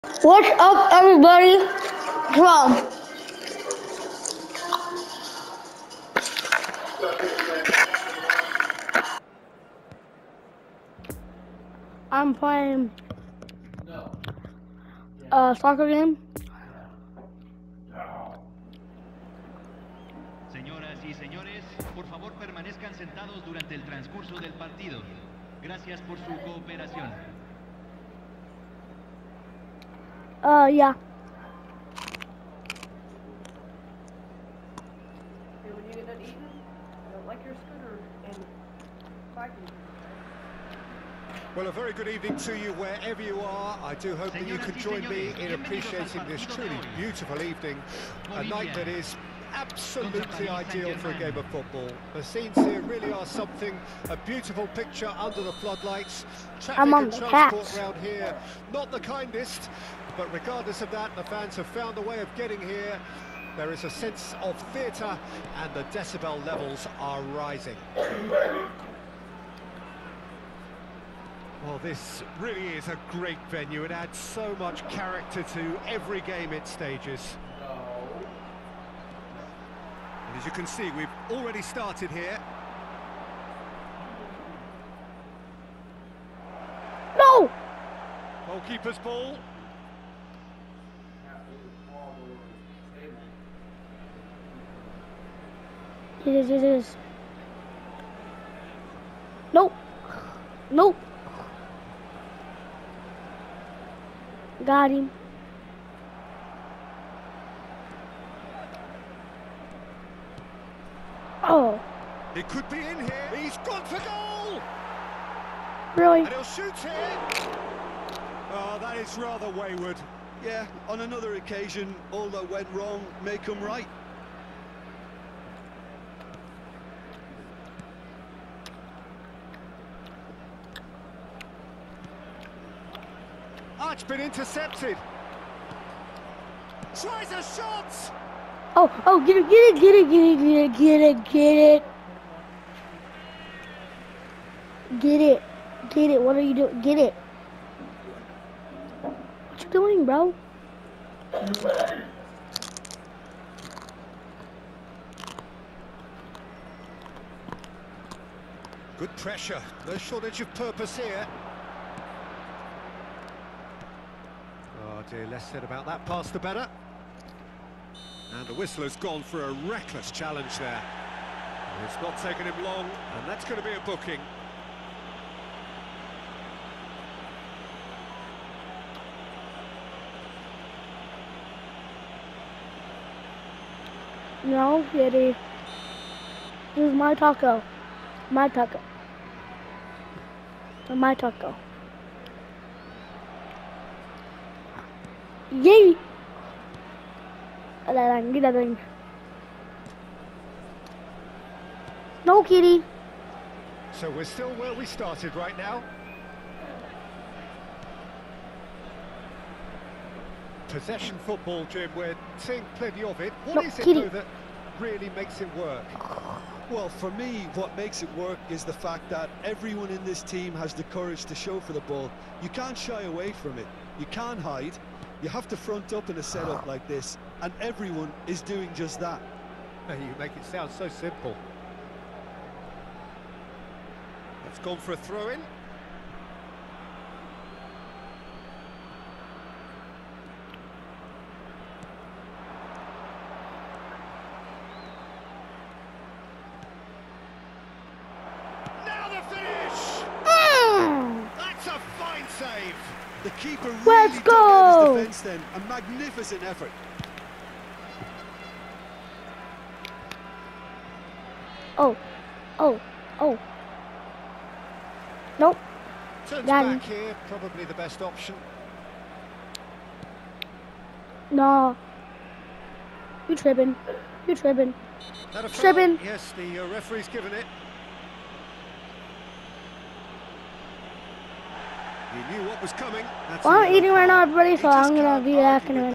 What's up, everybody? From I'm playing a soccer game. Señoras y señores, por favor permanezcan sentados durante el transcurso del partido. Gracias por su cooperación. Yeah. Hey, when you get done eating, like your scooter and cycling. Well, a very good evening to you wherever you are. I do hope that you can join me in appreciating this truly beautiful evening, a night that is absolutely ideal for a game of football. The scenes here really are something, a beautiful picture under the floodlights. Traffic and transport around here, not the kindest, but regardless of that, the fans have found a way of getting here. There is a sense of theatre and the decibel levels are rising. Well, this really is a great venue. It adds so much character to every game it stages. And as you can see, we've already started here. No! Goalkeeper's ball. It is. Nope. Nope. Got him. Oh. It could be in here. He's gone for goal. Really? And he'll shoot it. Oh, that is rather wayward. Yeah, on another occasion, all that went wrong may come right. It's been intercepted. Tries a shot. Oh, get it. Get it. What are you doing? Get it. What you doing, bro? Good pressure. No shortage of purpose here. Oh dear, less said about that pass the better. And the whistler's gone for a reckless challenge there. It's not taken him long, and that's going to be a booking. No, Kitty. This is my taco. My taco. My taco. Yay! Get that thing. No, Kitty. So we're still where we started right now. Possession football, Jim, we're seeing plenty of it. What is it, though, that really makes it work? Well, for me, what makes it work is the fact that everyone in this team has the courage to show for the ball. You can't shy away from it. You can't hide. You have to front up in a setup like this, and everyone is doing just that. You make it sound so simple. It's gone for a throw-in. Now the finish! That's a fine save! The keeper really Let's dug go! out his defence then. A magnificent effort. Oh. Nope. Turns Got back here, probably the best option. No. You tripping. Tripping. Yes, the referee's given it. He knew what was coming. Well, I'm eating right now, everybody, so I'm gonna be back in a minute.